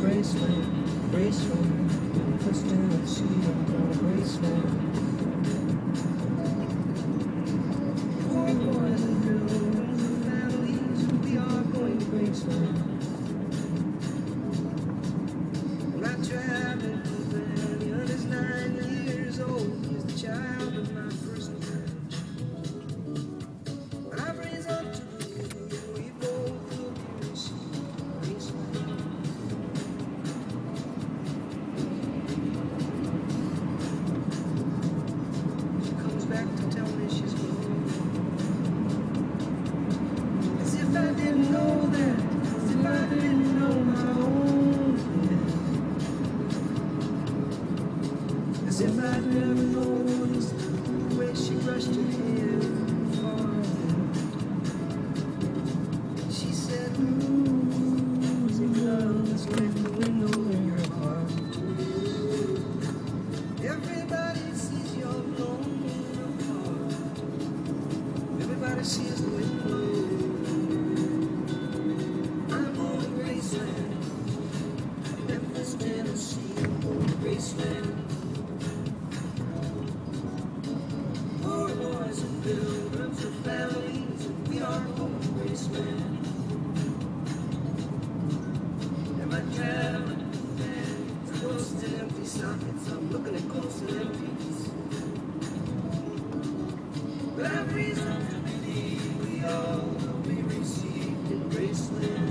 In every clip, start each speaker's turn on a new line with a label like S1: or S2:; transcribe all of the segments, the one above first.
S1: Graceland, Graceland, puts Tennessee on Graceland. Poor boys and girls and families, we are going to Graceland. Well, I traveled with Danny, and he's 9 years old. He's the child of my first marriage. But I've raised up to the we both look and see Graceland. She comes back to tell me she's gone. As if I didn't know that, as if I didn't know my own. As if I'd never noticed the way she brushed her hair far. She said, losing love is like the window in your heart. Everybody sees you're blown apart. Everybody sees the wind blow. I'm going to Graceland, Memphis, Tennessee, I'm going to Graceland. Poor boys and pilgrims and families, and we are going to Graceland. Am I traveling with close to empty sockets? I'm looking at close to empties. But I've reason to believe we all will be received in Graceland.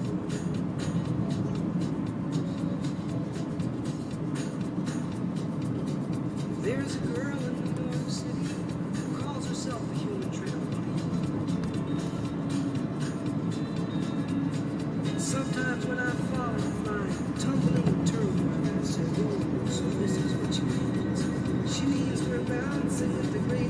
S1: There's a girl in New York City who calls herself a human trampoline. And sometimes when I fall and fly, tumbling and turning, I say, oh, so this is what she means. She means we're bouncing at the great